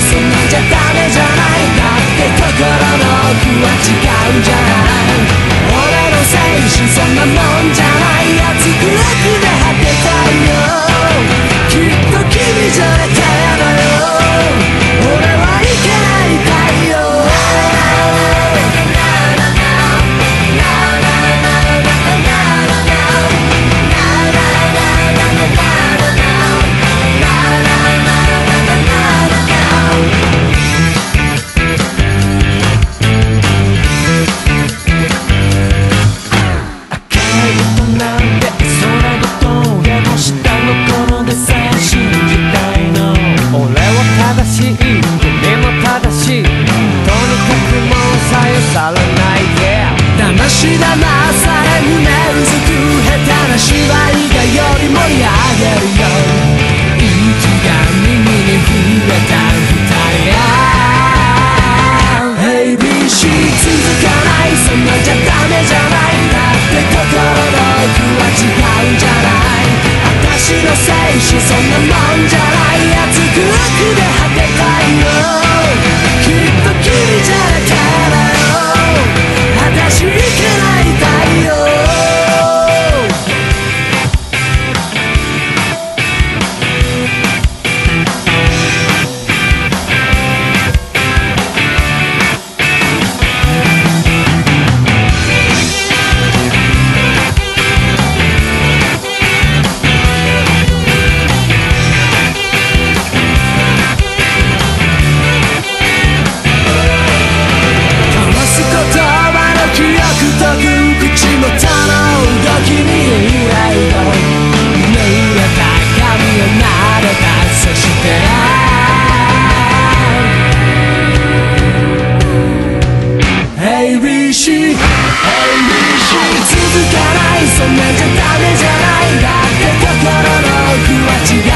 そんなんじゃダメじゃない。だって心の奥は違うじゃない。俺の精神そんなもんじゃない。熱く楽で果てたいよ。きっと君じゃなきゃやだよ。俺はいけない太陽。騙し騙され胸うずく下手な芝居がより盛り上げるよ。息が耳に触れた二人が ABC 続かない。そんなんじゃダメじゃない。だって心の奥は違うじゃない。私の精神そんなもんじゃない。熱く悪で果てたいよ。きっと君じゃなきゃだよ。私いけない太陽。そんなんじゃダメじゃない。だって心の奥は違う。